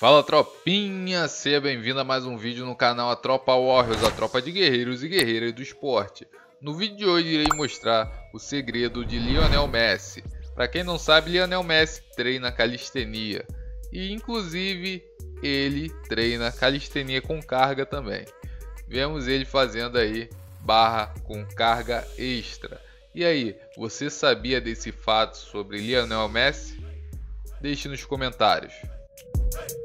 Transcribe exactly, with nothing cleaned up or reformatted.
Fala tropinha, seja bem-vindo a mais um vídeo no canal A Tropa Warriors, a tropa de guerreiros e guerreiras do esporte. No vídeo de hoje irei mostrar o segredo de Lionel Messi. Para quem não sabe, Lionel Messi treina calistenia e inclusive ele treina calistenia com carga também. Vemos ele fazendo aí barra com carga extra. E aí, você sabia desse fato sobre Lionel Messi? Deixe nos comentários.